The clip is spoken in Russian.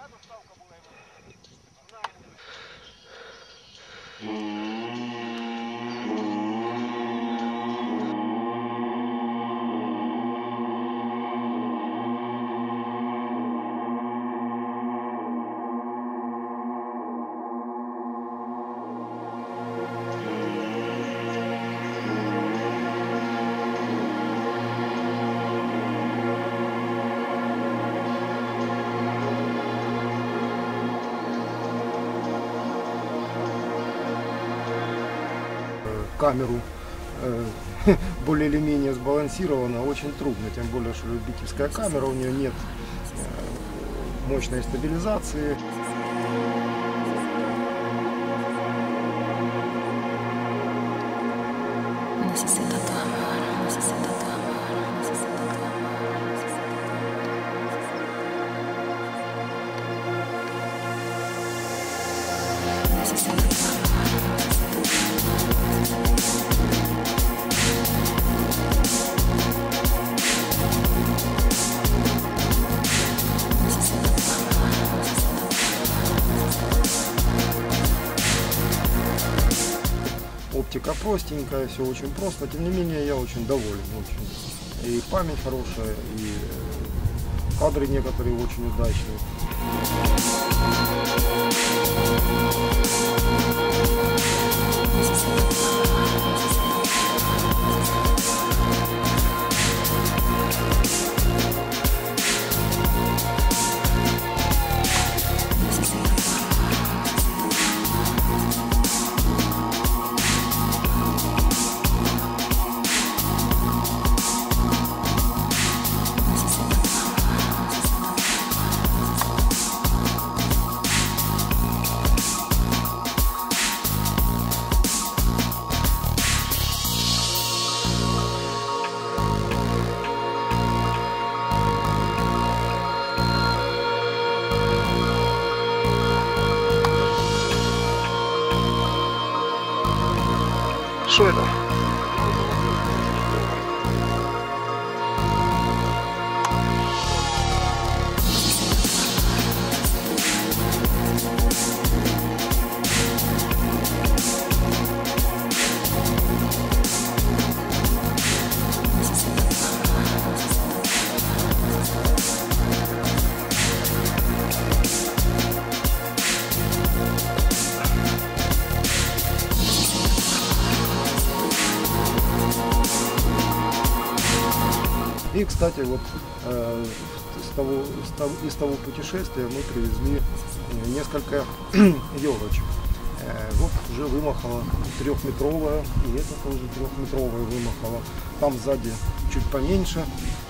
Камеру более или менее сбалансирована очень трудно, тем более, что любительская камера, у нее нет мощной стабилизации. Оптика простенькая, все очень просто, тем не менее я очень доволен. Очень. И память хорошая, и кадры некоторые очень удачные. Что это? И, кстати, вот из того путешествия мы привезли несколько елочек. Вот уже вымахала 3-метровая, и это тоже 3-метровая вымахала. Там сзади чуть поменьше.